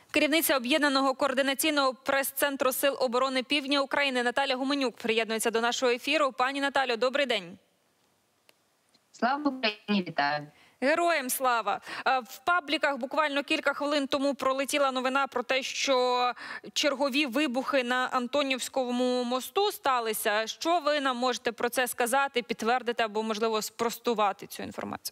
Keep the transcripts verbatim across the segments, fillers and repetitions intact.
Керівниця Об'єднаного координаційного прес-центру Сил оборони Півдня України Наталя Гуменюк приєднується до нашого ефіру. Пані Наталю, добрий день. Слава Україні, вітаю. Героям слава! В пабліках буквально кілька хвилин тому пролетіла новина про те, що чергові вибухи на Антонівському мосту сталися. Що ви нам можете про це сказати, підтвердити або, можливо, спростувати цю інформацію?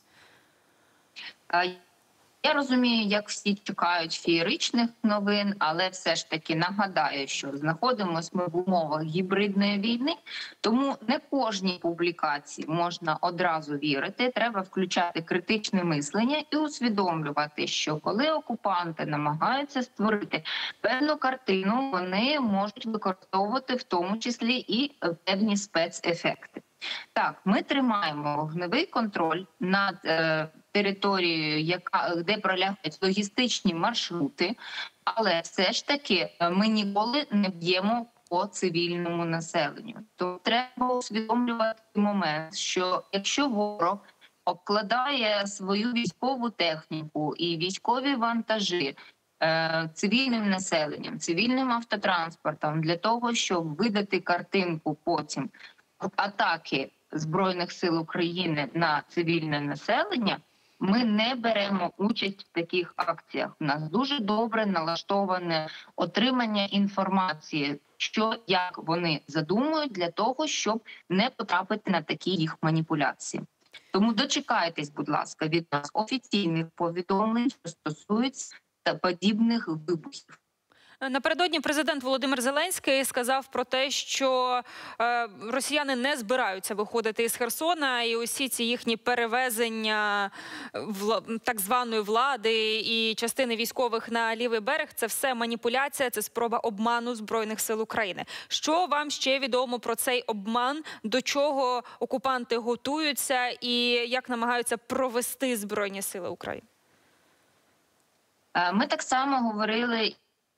Я розумію, як всі чекають феєричних новин, але все ж таки нагадаю, що знаходимося ми в умовах гібридної війни, тому не кожній публікації можна одразу вірити. Треба включати критичне мислення і усвідомлювати, що коли окупанти намагаються створити певну картину, вони можуть використовувати в тому числі і певні спецефекти. Так, ми тримаємо вогневий контроль над е, територією, яка, де пролягають логістичні маршрути, але все ж таки ми ніколи не б'ємо по цивільному населенню. То треба усвідомлювати момент, що якщо ворог обкладає свою військову техніку і військові вантажі е, цивільним населенням, цивільним автотранспортом для того, щоб видати картинку потім атаки Збройних сил України на цивільне населення, ми не беремо участь в таких акціях. У нас дуже добре налаштоване отримання інформації, що, як вони задумують, для того, щоб не потрапити на такі їх маніпуляції. Тому дочекайтесь, будь ласка, від нас офіційних повідомлень, що стосуються подібних вибухів. Напередодні президент Володимир Зеленський сказав про те, що е, росіяни не збираються виходити із Херсона, і усі ці їхні перевезення вла, так званої влади і частини військових на лівий берег – це все маніпуляція, це спроба обману Збройних сил України. Що вам ще відомо про цей обман, до чого окупанти готуються і як намагаються провести Збройні сили України? Ми так само говорили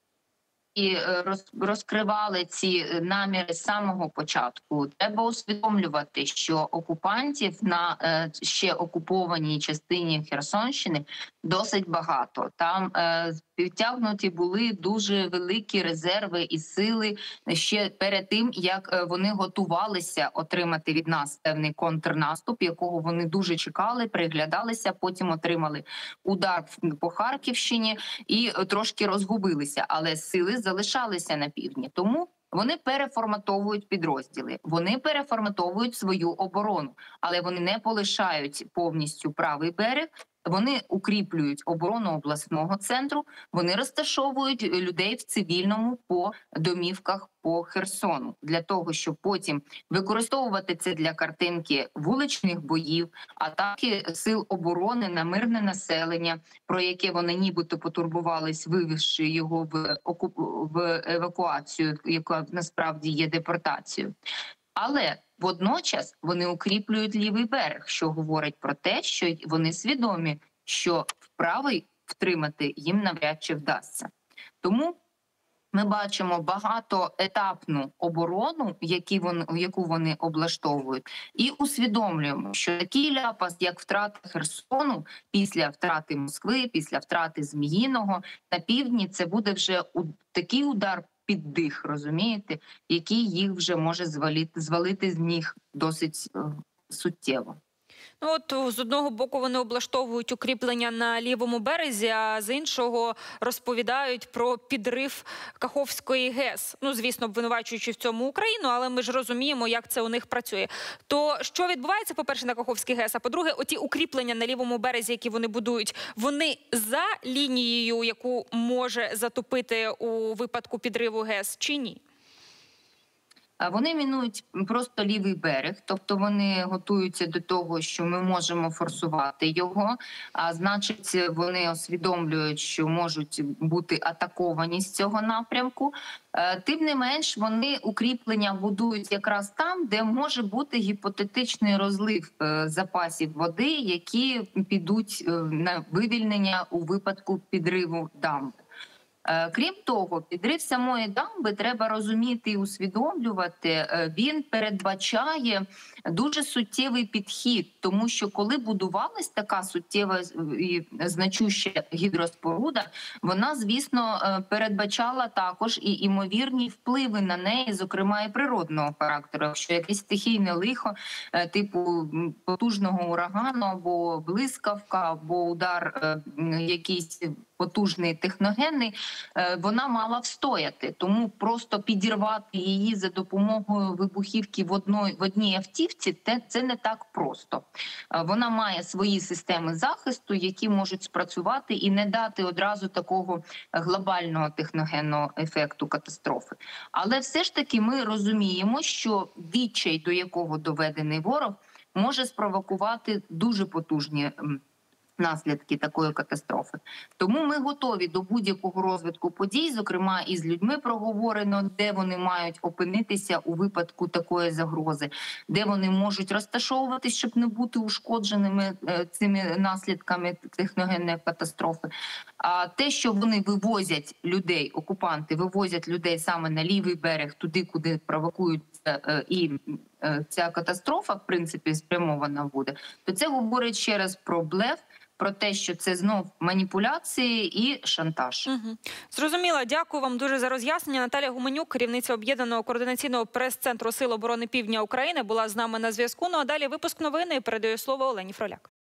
і розкривали ці наміри з самого початку. Треба усвідомлювати, що окупантів на ще окупованій частині Херсонщини досить багато. Там підтягнуті були дуже великі резерви і сили ще перед тим, як вони готувалися отримати від нас певний контрнаступ, якого вони дуже чекали, приглядалися, потім отримали удар по Харківщині і трошки розгубилися. Але сили залишалися на півдні. Тому вони переформатовують підрозділи, вони переформатовують свою оборону, але вони не полишають повністю правий берег. Вони укріплюють оборону обласного центру, вони розташовують людей в цивільному по домівках по Херсону, для того, щоб потім використовувати це для картинки вуличних боїв, атаки сил оборони на мирне населення, про яке вони нібито потурбувались, вивезши його в, окуп... в евакуацію, яка насправді є депортацією. Але водночас вони укріплюють лівий берег, що говорить про те, що вони свідомі, що правий втримати їм навряд чи вдасться. Тому ми бачимо багатоетапну оборону, які вони, яку вони облаштовують, і усвідомлюємо, що такий ляпас, як втрата Херсону після втрати Москви, після втрати Зміїного на півдні, це буде вже такий удар під дих, розумієте, який їх вже може звалити, звалити з ніг досить е, суттєво. Ну, от з одного боку вони облаштовують укріплення на лівому березі, а з іншого розповідають про підрив Каховської ГЕС. Ну, звісно, обвинувачуючи в цьому Україну, але ми ж розуміємо, як це у них працює. То що відбувається, по-перше, на Каховській ГЕС, а по-друге, оті укріплення на лівому березі, які вони будують, вони за лінією, яку може затопити у випадку підриву ГЕС, чи ні? Вони мінують просто лівий берег, тобто вони готуються до того, що ми можемо форсувати його, а значить вони усвідомлюють, що можуть бути атаковані з цього напрямку. Тим не менш, вони укріплення будують якраз там, де може бути гіпотетичний розлив запасів води, які підуть на вивільнення у випадку підриву дамби. Е, Крім того, підрив самої дамби треба розуміти і усвідомлювати. е, Він передбачає дуже суттєвий підхід, тому що коли будувалась така суттєва і значуща гідроспоруда, вона, звісно, е, передбачала також і імовірні впливи на неї, зокрема і природного характеру. Якщо якесь стихійне лихо, е, типу м, потужного урагану або блискавка, або удар е, м, якийсь потужний техногенний, е, вона мала встояти. Тому просто підірвати її за допомогою вибухівки в одній, в одній автівці те, це не так просто. Е, Вона має свої системи захисту, які можуть спрацювати і не дати одразу такого глобального техногенного ефекту катастрофи. Але все ж таки ми розуміємо, що відчай, до якого доведений ворог, може спровокувати дуже потужні м, наслідки такої катастрофи. Тому ми готові до будь-якого розвитку подій, зокрема і з людьми проговорено, де вони мають опинитися у випадку такої загрози, де вони можуть розташовуватись, щоб не бути ушкодженими е, цими наслідками техногенної катастрофи. А те, що вони вивозять людей, окупанти вивозять людей саме на лівий берег, туди, куди провокують е, і е, ця катастрофа, в принципі, спрямована буде, то це говорить ще раз про блеф, про те, що це знов маніпуляції і шантаж. Угу. Зрозуміла. Дякую вам дуже за роз'яснення. Наталія Гуменюк, керівниця Об'єднаного координаційного прес-центру Сил оборони Півдня України, була з нами на зв'язку. Ну а далі випуск новини і передаю слово Олені Фроляк.